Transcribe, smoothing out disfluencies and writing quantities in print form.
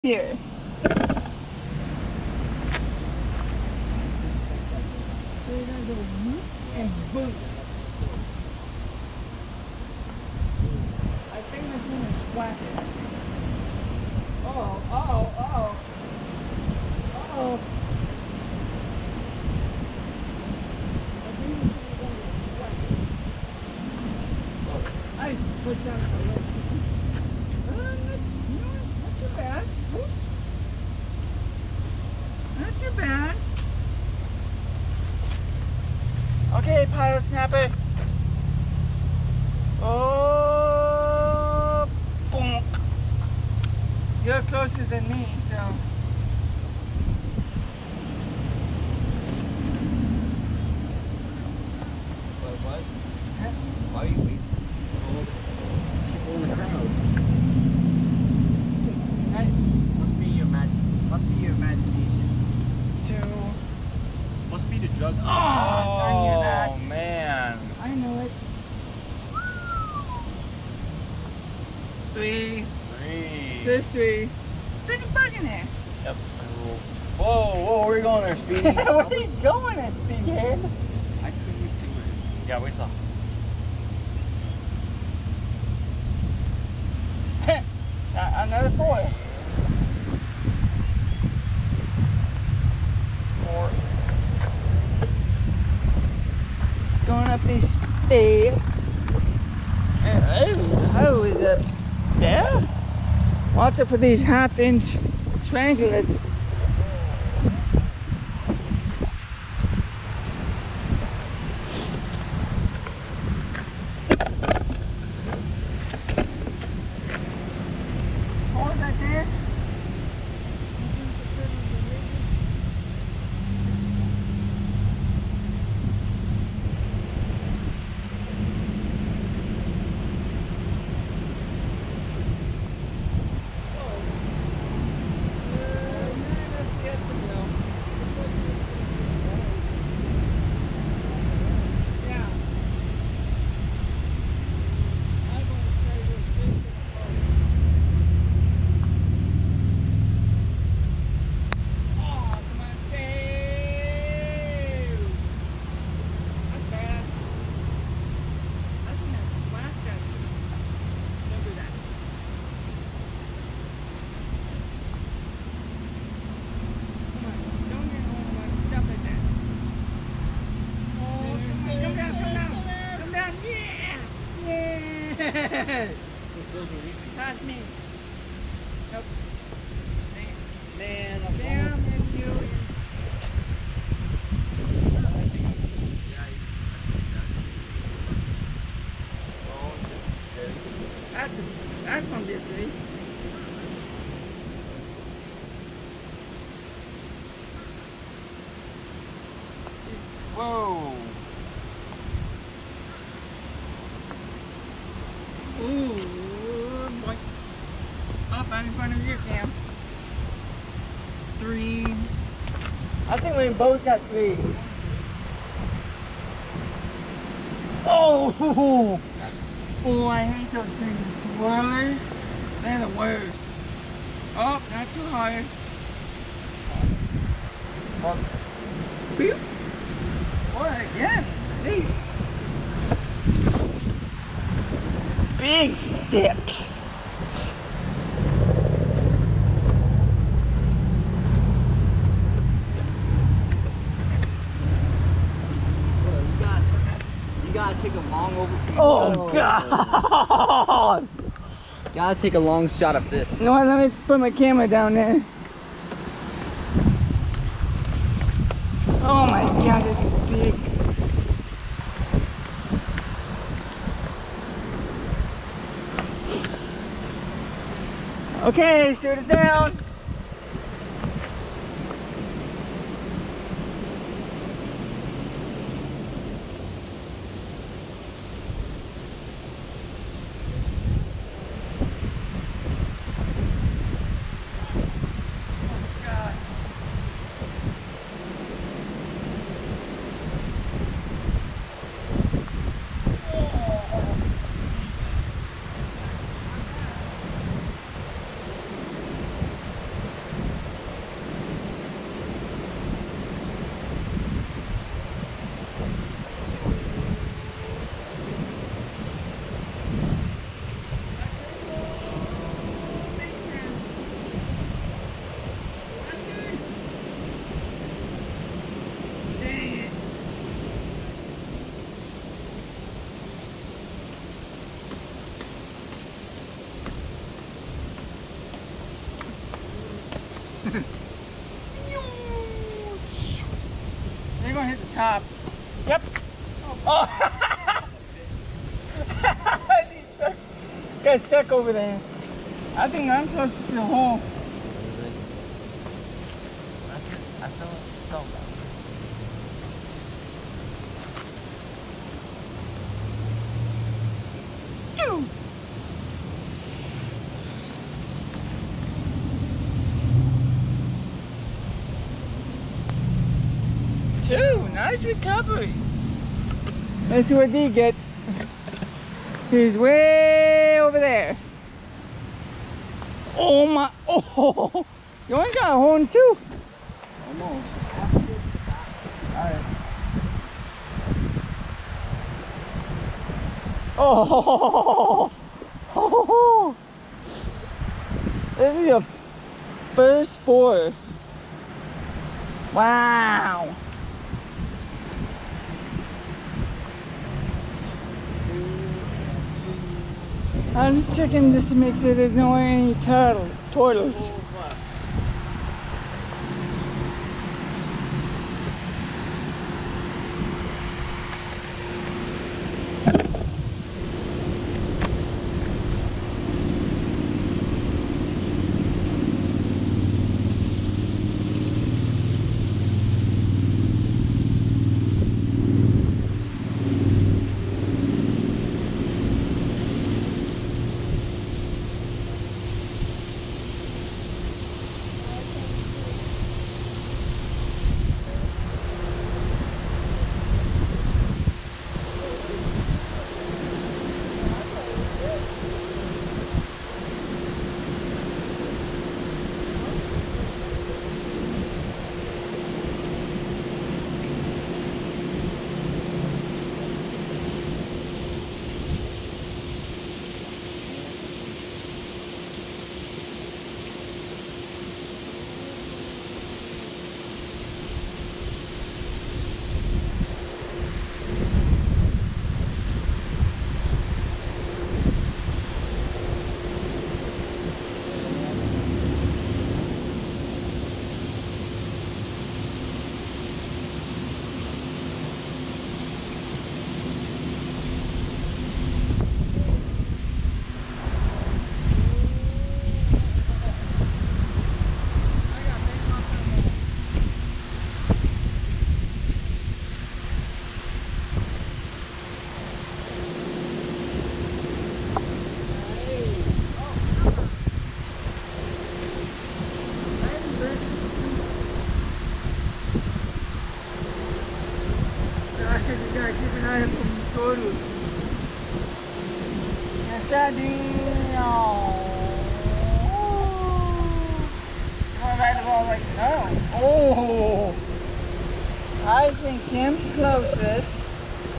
Here. We're gonna go whoop and boom. I think this one is whacking. Oh. I think this one's going to be whacking. I just pushed out my legs. Not too bad. Whoop. Not too bad. Okay, Pyro Snapper. Oh, bonk. You're closer than me, so. What? Why are you waiting? People in the crowd. Hey, Must be your imagination. Must be the drugs. Oh, I knew that. Man. I know it. 3. There's 3. There's a bug in there. Yep. Whoa, where are you going there, Speedy? Where are you going, there, speedhead? I couldn't do it. Yeah, wait till. Another 4. 4. Going up these steps. Oh, is it there? Watch out for these half-inch triangulates. Hold that there. Pass me. Nope. Man, Damn and you. That's gonna be a 3. Whoa. Ooh, boy. Up out in front of your cam. 3. I think we both got 3s. Oh! Oh, I hate those freaking swirlers. They're the worst. Oh, not too hard. Beep. Boy, yeah, jeez. Big steps. You gotta take a long over. Oh, God. Gotta take a long shot of this. You know what? Let me put my camera down there. Oh my God, this is big. Okay, shoot it down. They're gonna hit the top. Yep. Oh. He's stuck. Got stuck over there. I think I'm closest to the hole. That's it. I saw it. Two. Nice recovery. Let's see what D gets. He's way over there. Oh my. Oh, you only got a horn too. Almost. Alright. Oh. Oh. This is your first sport. Wow. I'm just checking just to make sure there's no any turtles. Keep an eye from turtles. Yes, I do. You want to ride the ball right now? Oh, I think him closest.